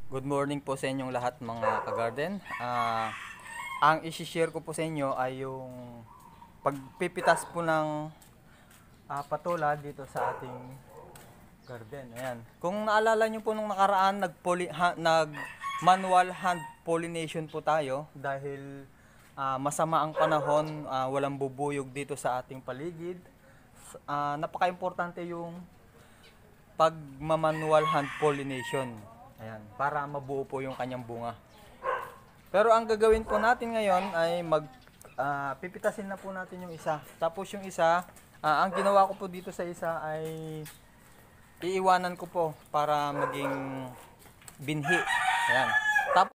Good morning po sa inyong lahat mga ka-garden. Ang isi-share ko po sa inyo ay yung pagpipitas po ng patola dito sa ating garden. Ayan. Kung naalala nyo po nung nakaraan, nag-manual hand pollination po tayo dahil masama ang panahon, walang bubuyog dito sa ating paligid. Napaka-importante yung pag-manual hand pollination. Ayan, para mabuo po yung kanyang bunga. Pero ang gagawin po natin ngayon ay pipitasin na po natin yung isa. Tapos yung isa, ang ginawa ko po dito sa isa ay iiwanan ko po para maging binhi. Ayan. Tapos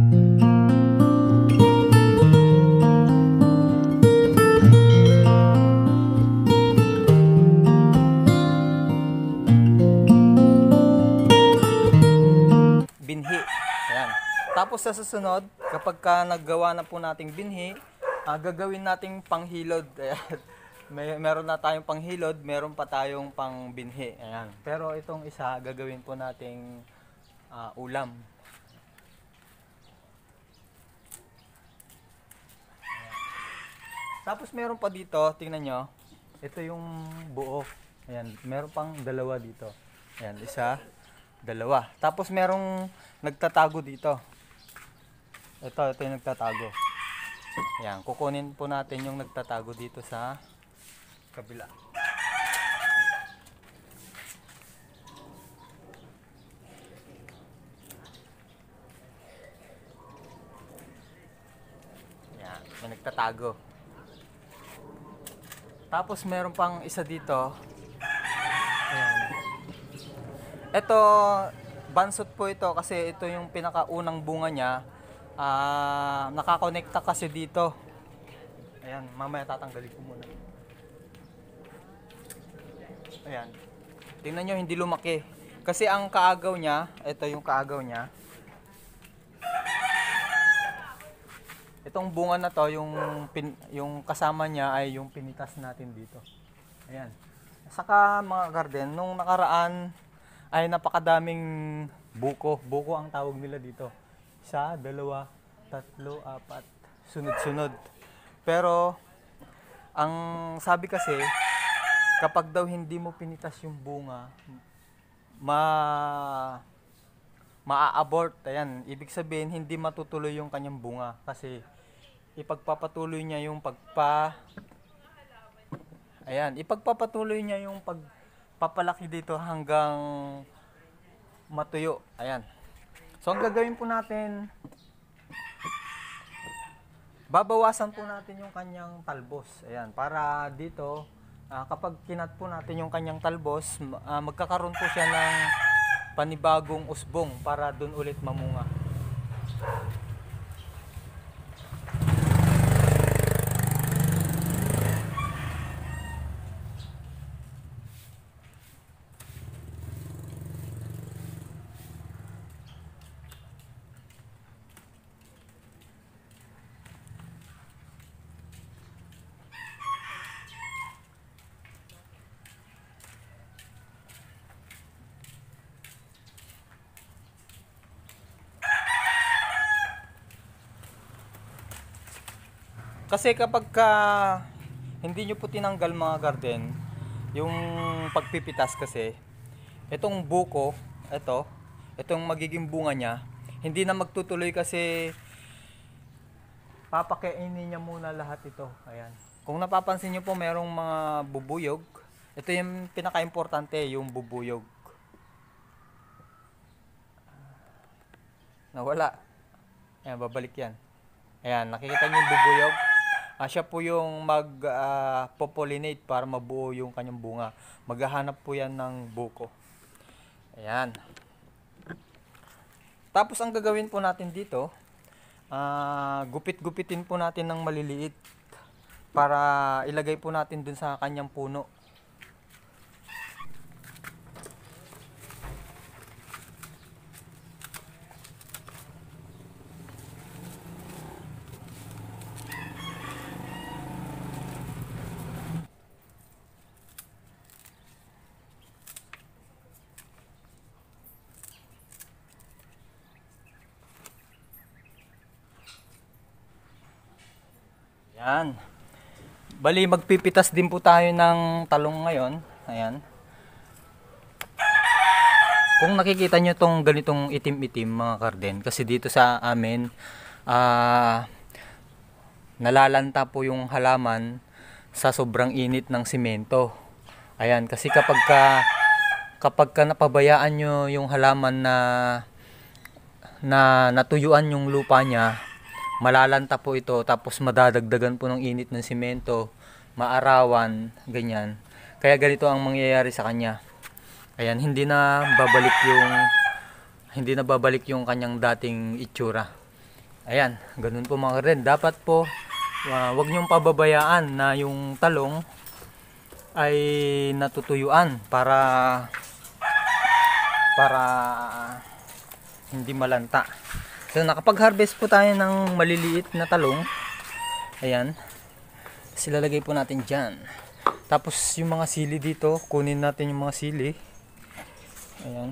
binhi. Ayan. Tapos sa susunod, kapag naggawa na po nating binhi, gagawin nating panghilod. Ayan. Meron na tayong panghilod, meron pa tayong pangbinhi. Ayan. Pero itong isa, gagawin po nating ulam. Ayan. Tapos meron pa dito, tingnan nyo. Ito yung buo. Ayan. Meron pang dalawa dito. Ayan. Isa, dalawa. Tapos merong nagtatago dito. Ito yung nagtatago. Ayan, kukunin po natin yung nagtatago dito sa kabila. Ayan, may nagtatago. Tapos meron pang isa dito. Ayan. Ito, bansot po ito kasi ito yung pinakaunang bunga niya. Nakakonekta kasi dito. Ayan, mamaya tatanggalin ko muna. Ayan. Tingnan nyo, hindi lumaki. Kasi ang kaagaw niya, ito yung kaagaw niya. Itong bunga na to, yung kasama niya ay yung pinitas natin dito. Ayan. Saka mga garden, nung nakaraan ay napakadaming buko. Buko ang tawag nila dito. Isa, dalawa, tatlo, apat, sunod-sunod. Pero ang sabi kasi, kapag daw hindi mo pinitas yung bunga, maa-abort. Ayan, ibig sabihin hindi matutuloy yung kanyang bunga kasi ipagpapatuloy niya yung ipagpapatuloy niya yung pagpapalaki dito hanggang matuyo. Ayan. So ang gagawin po natin, babawasan po natin yung kanyang talbos. Ayan, para dito kapag kinat po natin yung kanyang talbos, magkakaroon po siya ng panibagong usbong para dun ulit mamunga. Kasi kapag hindi nyo po tinanggal mga garden, yung pagpipitas kasi, itong buko, itong magiging bunga niya, hindi na magtutuloy kasi papakainin niya muna lahat ito. Ayan. Kung napapansin nyo po, merong mga bubuyog. Ito yung pinaka-importante, yung bubuyog. Nawala. Ayan, babalik yan. Ayan, nakikita nyo yung bubuyog? Siya po yung mag-popollinate para mabuo yung kanyang bunga. Maghahanap po yan ng buko. Ayan. Tapos ang gagawin po natin dito, gupit-gupitin po natin ng maliliit para ilagay po natin dun sa kanyang puno. Yan. Bali, magpipitas din po tayo ng talong ngayon. Ayan. Kung nakikita nyo tong ganitong itim-itim mga karden, kasi dito sa amin, nalalanta po yung halaman sa sobrang init ng simento. Ayan, kasi kapag ka napabayaan nyo yung halaman na natuyuan yung lupa niya, malalanta po ito, tapos madadagdagan po ng init ng simento, maarawan, ganyan. Kaya ganito ang mangyayari sa kanya. Ayan, hindi na babalik yung kanyang dating itsura. Ayan, ganun po mga karden. Dapat po, wag niyong pababayaan na yung talong ay natutuyuan para hindi malanta. So, nakapag-harvest po tayo ng maliliit na talong. Ayan. Silalagay po natin dyan. Tapos, yung mga sili dito, kunin natin yung mga sili. Ayan.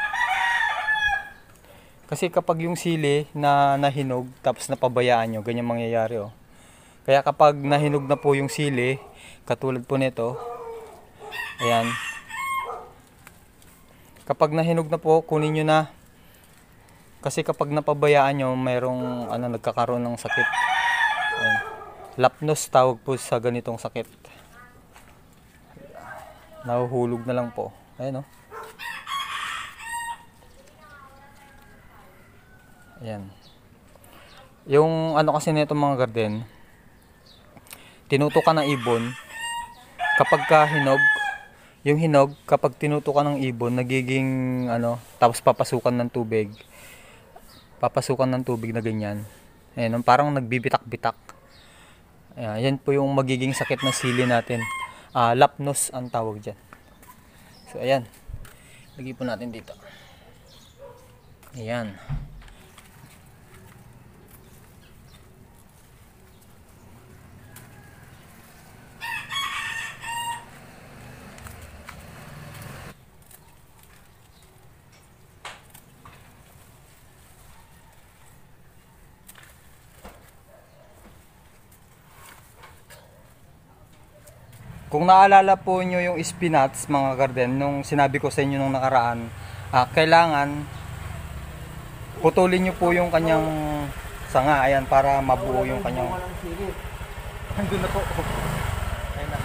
Kasi kapag yung sili na nahinog tapos napabayaan nyo, ganyan mangyayari oh. Kaya kapag nahinog na po yung sili, katulad po nito, ayan. Kapag nahinog na po, kunin nyo na. Kasi kapag napabayaan nyo, mayroong nagkakaroon ng sakit. Ayan. Lapnos tawag po sa ganitong sakit. Nahuhulog na lang po. Ayan oh. Ayan. Yung kasi nito mga garden, tinutukan ng ibon kapag hinog. Yung hinog, kapag tinutukan ng ibon, nagiging tapos papasukan ng tubig. Papasukan ng tubig na ganyan. Ayan, parang nagbibitak-bitak. Ayan, yan po yung magiging sakit na sili natin. Lapnos ang tawag dyan. So ayan. Lagay po natin dito. Ayan. Kung naalala po nyo yung spinach mga garden, nung sinabi ko sa inyo nung nakaraan, kailangan putulin nyo po yung kanyang sanga, ayan, para mabuo yung kanyang... Andun na po. Ayan na.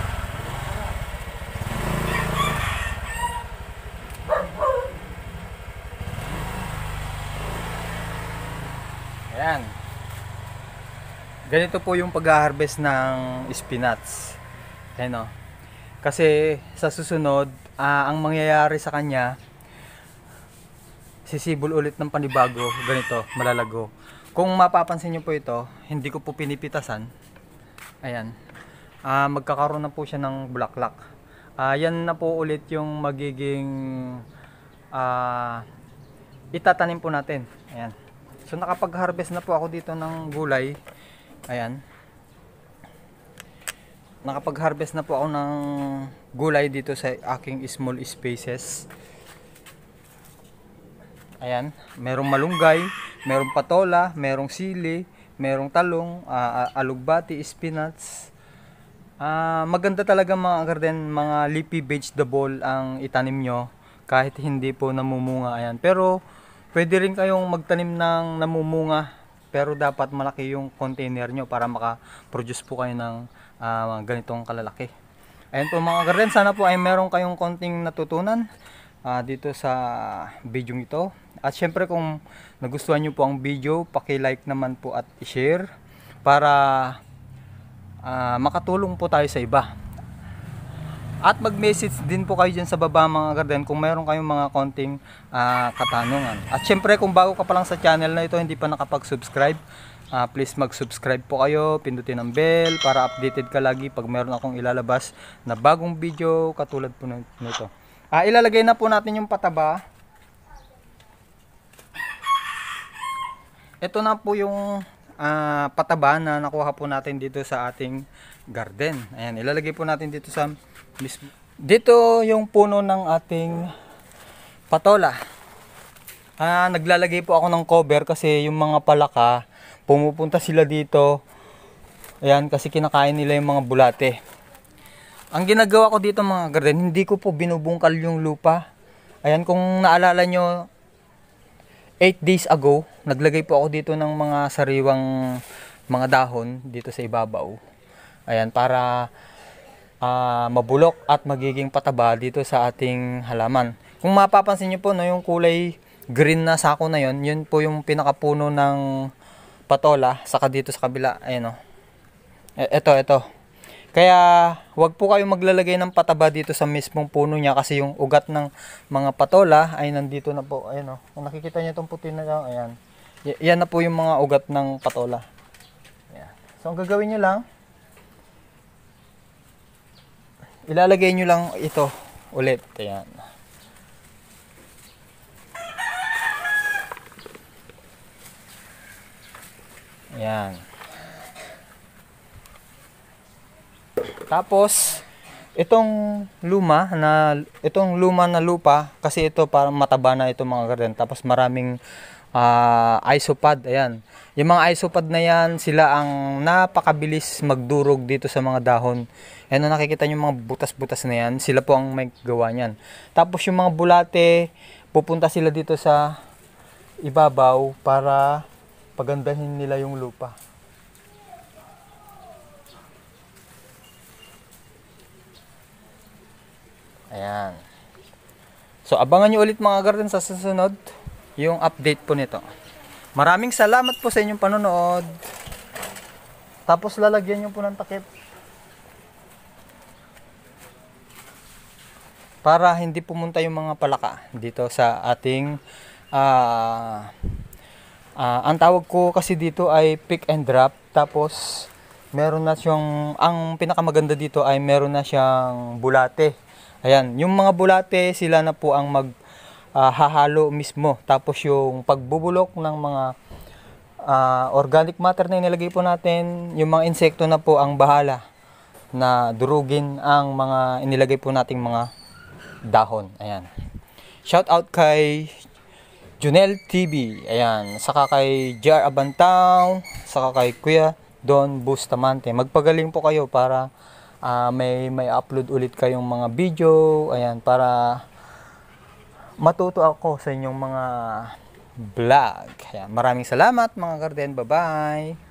Ayan. Ganito po yung pag-harvest ng spinach. Ayan o. Kasi sa susunod, ang mangyayari sa kanya, sisibol ulit ng panibago, ganito, malalago. Kung mapapansin nyo po ito, hindi ko po pinipitasan. Ayan. Magkakaroon na po siya ng bulaklak. Yan na po ulit yung magiging itatanim po natin. Ayan. So nakapag-harvest na po ako dito ng gulay. Ayan. Nakapag-harvest na po ako ng gulay dito sa aking small spaces. Ayan, merong malunggay, merong patola, merong sili, merong talong, alugbati, spinach. Maganda talaga mga garden, mga leafy vegetable ang itanim nyo kahit hindi po namumunga. Ayan, pero pwede rin kayong magtanim ng namumunga, pero dapat malaki yung container nyo para maka-produce po kayo ng ganitong kalalaki. Ayan po mga garden, sana po ay meron kayong konting natutunan dito sa video ito. At syempre kung nagustuhan nyo po ang video, paki-like naman po at i-share para makatulong po tayo sa iba. At mag-message din po kayo dyan sa baba mga garden kung meron kayong mga konting katanungan. At syempre kung bago ka pa lang sa channel na ito, hindi pa nakapag-subscribe, please mag-subscribe po kayo, pindutin ang bell para updated ka lagi pag meron akong ilalabas na bagong video katulad po nito. Ilalagay na po natin yung pataba. Ito na po yung pataba na nakuha po natin dito sa ating garden. Ayan, ilalagay po natin dito sa dito yung puno ng ating patola. Naglalagay po ako ng cover kasi yung mga palaka pumupunta sila dito Ayan, kasi kinakain nila yung mga bulate. Ang ginagawa ko dito mga garden, hindi ko po binubungkal yung lupa. Ayan, kung naalala nyo, 8 days ago, naglagay po ako dito ng mga sariwang mga dahon dito sa ibabaw. Ayan, para mabulok at magiging pataba dito sa ating halaman. Kung mapapansin nyo po, no, yung kulay green na sako na yon, yun po yung pinakapuno ng patola. Saka dito sa kabila, ayan o. Ito. Kaya wag po kayong maglalagay ng pataba dito sa mismong puno niya, kasi yung ugat ng mga patola ay nandito na po. Ayan o. Kung nakikita niyo itong puti na lang, ayan. Yan na po yung mga ugat ng patola. Ayan. So ang gagawin niyo lang, ilalagay nyo lang ito ulit. Ayan. Ayan. Tapos, itong luma na lupa, kasi ito parang mataba na ito mga garden. Tapos maraming isopod. Ayan. Yung mga isopod na yan, sila ang napakabilis magdurog dito sa mga dahon. Ayan, nakikita nyo mga butas-butas na yan, sila po ang may gawa niyan. Tapos yung mga bulate, pupunta sila dito sa ibabaw para pagandahin nila yung lupa. Ayan. So abangan nyo ulit mga garden sa susunod yung update po nito. Maraming salamat po sa inyong panonood. Tapos lalagyan nyo po ng takip para hindi pumunta yung mga palaka dito sa ating ang tawag ko kasi dito ay pick and drop. Tapos meron na siyang, ang pinakamaganda dito ay meron na siyang bulate. Ayan, yung mga bulate sila na po ang hahalo mismo. Tapos yung pagbubulok ng mga organic matter na inilagay po natin, yung mga insekto na po ang bahala na durugin ang mga inilagay po nating mga dahon. Ayan. Shout out kay Junel TV. Ayan. Saka kay JR Abantao. Saka kay Kuya Don Bustamante. Magpagaling po kayo para may upload ulit kayong mga video. Ayan. Para matuto ako sa inyong mga vlog. Ayan. Maraming salamat mga garden. Bye bye.